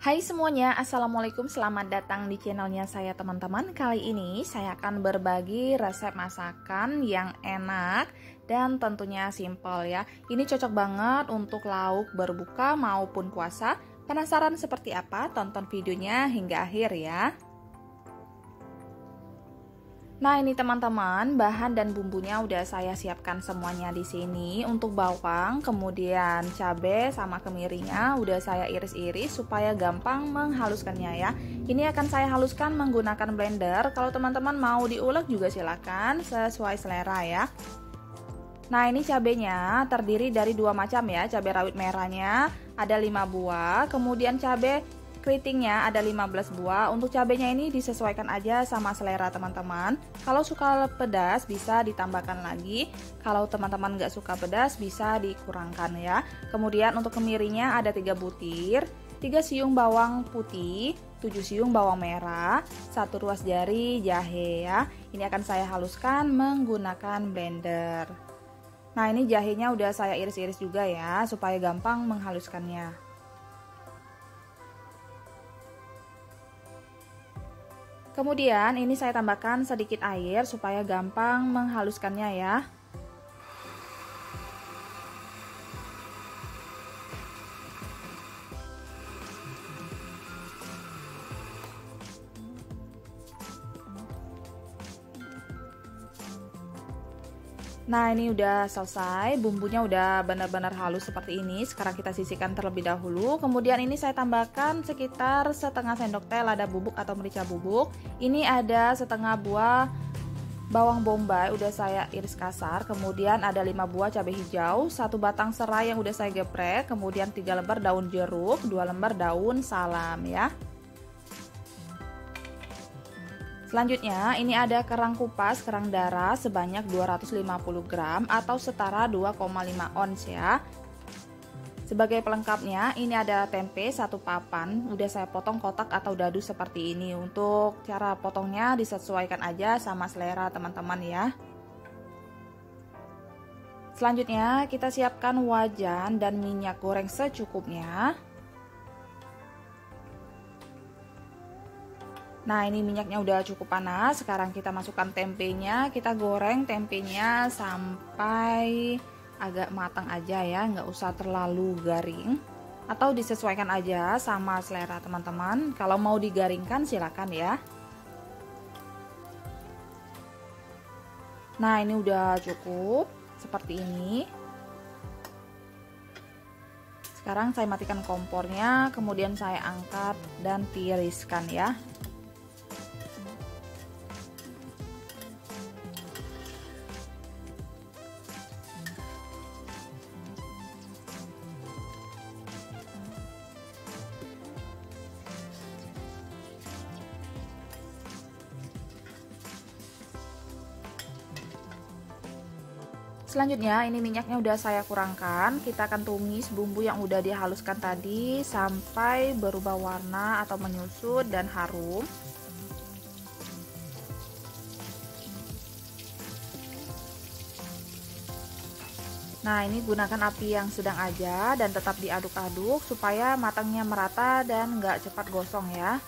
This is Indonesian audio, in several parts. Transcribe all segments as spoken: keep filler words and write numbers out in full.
Hai semuanya, assalamualaikum, selamat datang di channelnya saya teman-teman. Kali ini saya akan berbagi resep masakan yang enak dan tentunya simple ya. Ini cocok banget untuk lauk berbuka maupun puasa. Penasaran seperti apa? Tonton videonya hingga akhir ya. Nah, ini teman-teman, bahan dan bumbunya udah saya siapkan semuanya di sini. Untuk bawang, kemudian cabai sama kemirinya udah saya iris-iris supaya gampang menghaluskannya ya. Ini akan saya haluskan menggunakan blender. Kalau teman-teman mau diulek juga silakan sesuai selera ya. Nah, ini cabenya terdiri dari dua macam ya. Cabai rawit merahnya ada lima buah, kemudian cabai keritingnya ada lima belas buah. Untuk cabenya ini disesuaikan aja sama selera teman-teman. Kalau suka pedas bisa ditambahkan lagi. Kalau teman-teman nggak suka pedas bisa dikurangkan ya. Kemudian untuk kemirinya ada tiga butir, tiga siung bawang putih, tujuh siung bawang merah, satu ruas jari jahe ya. Ini akan saya haluskan menggunakan blender. Nah, ini jahenya udah saya iris-iris juga ya supaya gampang menghaluskannya. Kemudian ini saya tambahkan sedikit air supaya gampang menghaluskannya ya. Nah, ini udah selesai, bumbunya udah benar-benar halus seperti ini. Sekarang kita sisihkan terlebih dahulu. Kemudian ini saya tambahkan sekitar setengah sendok teh lada bubuk atau merica bubuk. Ini ada setengah buah bawang bombay udah saya iris kasar. Kemudian ada lima buah cabai hijau, satu batang serai yang udah saya geprek. Kemudian tiga lembar daun jeruk, dua lembar daun salam ya. Selanjutnya ini ada kerang kupas, kerang darah sebanyak dua ratus lima puluh gram atau setara dua koma lima ons ya. Sebagai pelengkapnya ini ada tempe satu papan, udah saya potong kotak atau dadu seperti ini. Untuk cara potongnya disesuaikan aja sama selera teman-teman ya. Selanjutnya kita siapkan wajan dan minyak goreng secukupnya. Nah, ini minyaknya udah cukup panas. Sekarang kita masukkan tempenya. Kita goreng tempenya sampai agak matang aja ya, nggak usah terlalu garing. Atau disesuaikan aja sama selera teman-teman. Kalau mau digaringkan silakan ya. Nah, ini udah cukup seperti ini. Sekarang saya matikan kompornya, kemudian saya angkat dan tiriskan ya. Selanjutnya ini minyaknya udah saya kurangkan. Kita akan tumis bumbu yang udah dihaluskan tadi sampai berubah warna atau menyusut dan harum. Nah, ini gunakan api yang sedang aja dan tetap diaduk-aduk supaya matangnya merata dan nggak cepat gosong ya.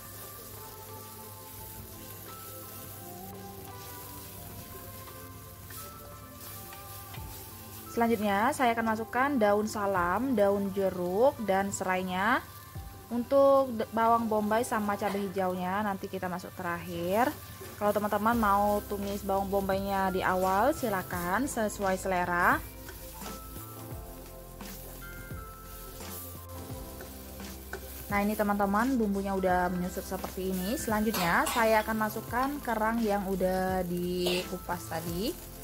Selanjutnya saya akan masukkan daun salam, daun jeruk, dan serainya. Untuk bawang bombay sama cabai hijaunya nanti kita masuk terakhir. Kalau teman-teman mau tumis bawang bombaynya di awal silakan sesuai selera. Nah, ini teman-teman bumbunya udah menyusut seperti ini. Selanjutnya saya akan masukkan kerang yang udah dikupas tadi.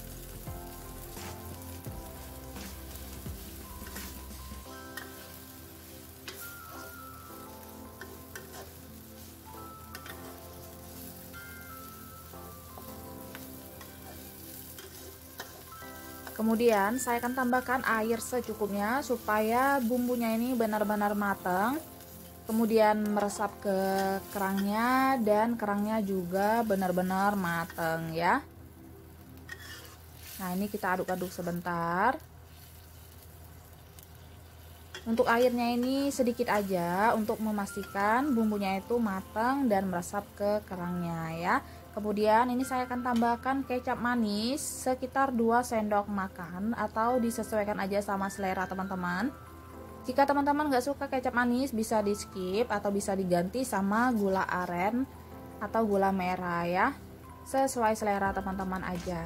Kemudian saya akan tambahkan air secukupnya supaya bumbunya ini benar-benar matang. Kemudian meresap ke kerangnya dan kerangnya juga benar-benar matang ya. Nah, ini kita aduk-aduk sebentar. Untuk airnya ini sedikit aja untuk memastikan bumbunya itu matang dan meresap ke kerangnya ya. Kemudian ini saya akan tambahkan kecap manis sekitar dua sendok makan, atau disesuaikan aja sama selera teman-teman. Jika teman-teman nggak suka kecap manis bisa di skip atau bisa diganti sama gula aren atau gula merah ya, sesuai selera teman-teman aja.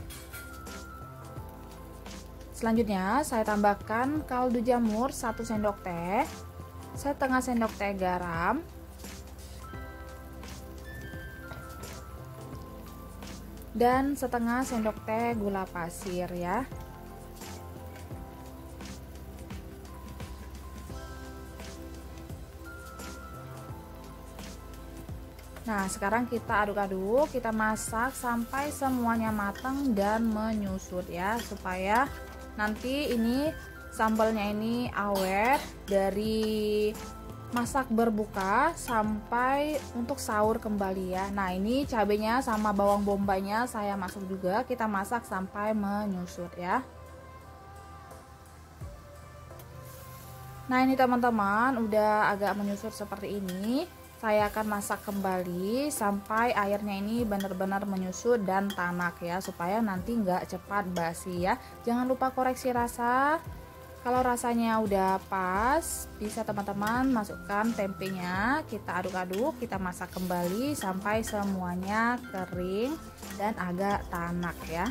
Selanjutnya saya tambahkan kaldu jamur satu sendok teh, setengah sendok teh garam, dan setengah sendok teh gula pasir ya. Nah, sekarang kita aduk-aduk, kita masak sampai semuanya matang dan menyusut ya, supaya nanti ini sambalnya ini awet dari masak berbuka sampai untuk sahur kembali ya. Nah, ini cabenya sama bawang bombaynya saya masuk juga, kita masak sampai menyusut ya. Nah, ini teman-teman udah agak menyusut seperti ini. Saya akan masak kembali sampai airnya ini benar-benar menyusut dan tanak ya, supaya nanti nggak cepat basi ya. Jangan lupa koreksi rasa. Kalau rasanya udah pas, bisa teman-teman masukkan tempenya, kita aduk-aduk, kita masak kembali sampai semuanya kering dan agak tanak ya.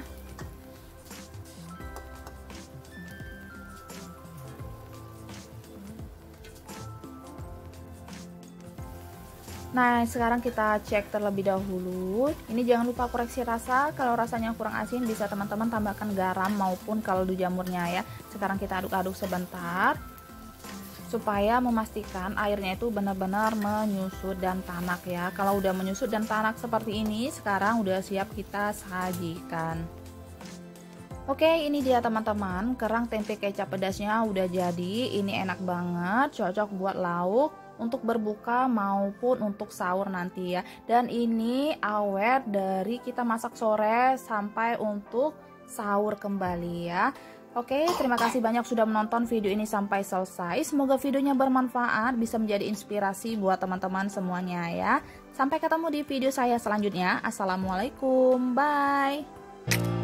Nah, sekarang kita cek terlebih dahulu. Ini jangan lupa koreksi rasa. Kalau rasanya kurang asin bisa teman-teman tambahkan garam maupun kaldu jamurnya ya. Sekarang kita aduk-aduk sebentar supaya memastikan airnya itu benar-benar menyusut dan tanak ya. Kalau udah menyusut dan tanak seperti ini, sekarang udah siap kita sajikan. Oke, ini dia teman-teman, kerang tempe kecap pedasnya udah jadi. Ini enak banget, cocok buat lauk untuk berbuka maupun untuk sahur nanti ya. Dan ini awet dari kita masak sore sampai untuk sahur kembali ya. Oke, terima kasih banyak sudah menonton video ini sampai selesai. Semoga videonya bermanfaat, bisa menjadi inspirasi buat teman-teman semuanya ya. Sampai ketemu di video saya selanjutnya. Assalamualaikum, bye.